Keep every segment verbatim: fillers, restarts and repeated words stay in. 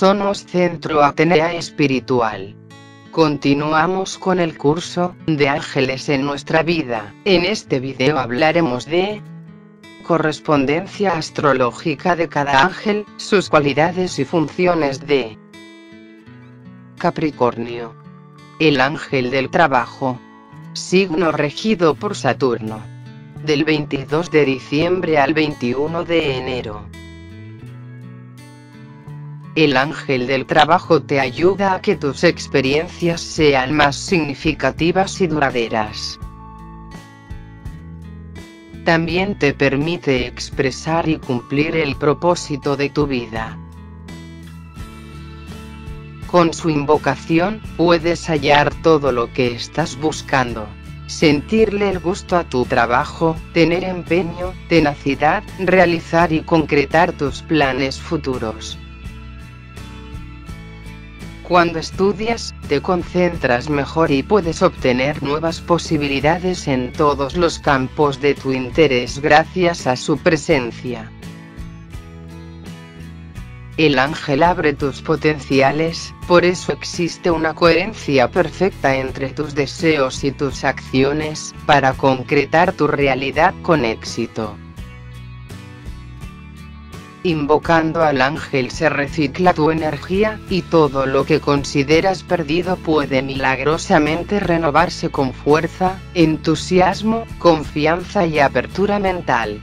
Somos Centro Atenea Espiritual. Continuamos con el curso de ángeles en nuestra vida. En este video hablaremos de correspondencia astrológica de cada ángel, sus cualidades y funciones de Capricornio. El ángel del trabajo. Signo regido por Saturno. Del veintidós de diciembre al veintiuno de enero. El ángel del trabajo te ayuda a que tus experiencias sean más significativas y duraderas. También te permite expresar y cumplir el propósito de tu vida. Con su invocación, puedes hallar todo lo que estás buscando. Sentirle el gusto a tu trabajo, tener empeño, tenacidad, realizar y concretar tus planes futuros. Cuando estudias, te concentras mejor y puedes obtener nuevas posibilidades en todos los campos de tu interés gracias a su presencia. El ángel abre tus potenciales, por eso existe una coherencia perfecta entre tus deseos y tus acciones, para concretar tu realidad con éxito. Invocando al ángel se recicla tu energía, y todo lo que consideras perdido puede milagrosamente renovarse con fuerza, entusiasmo, confianza y apertura mental.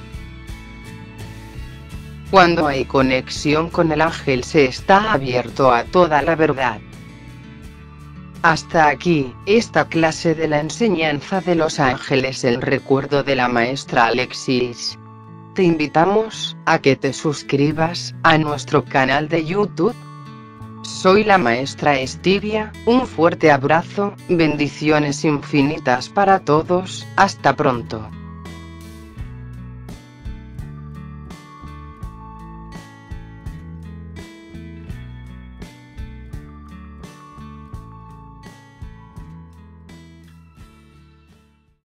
Cuando hay conexión con el ángel se está abierto a toda la verdad. Hasta aquí, esta clase de la enseñanza de los ángeles en recuerdo de la maestra Alexis. Te invitamos a que te suscribas a nuestro canal de YouTube. Soy la maestra Estivia, un fuerte abrazo, bendiciones infinitas para todos, hasta pronto.